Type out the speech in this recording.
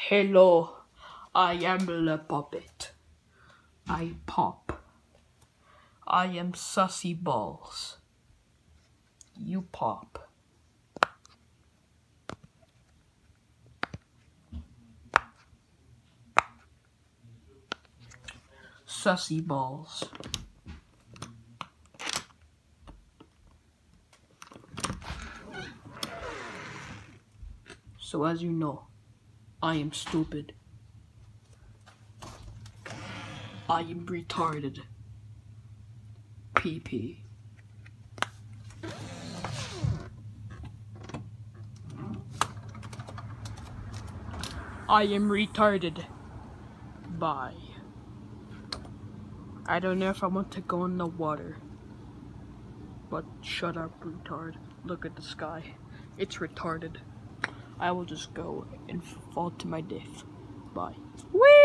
Hello, I am the puppet. I pop. I am sussy balls. You pop. Sussy balls. So as you know, I am stupid. I am retarded. PP. I am retarded. Bye. I don't know if I want to go in the water. But shut up, retard. Look at the sky. It's retarded. I will just go and fall to my death. Bye. Whee!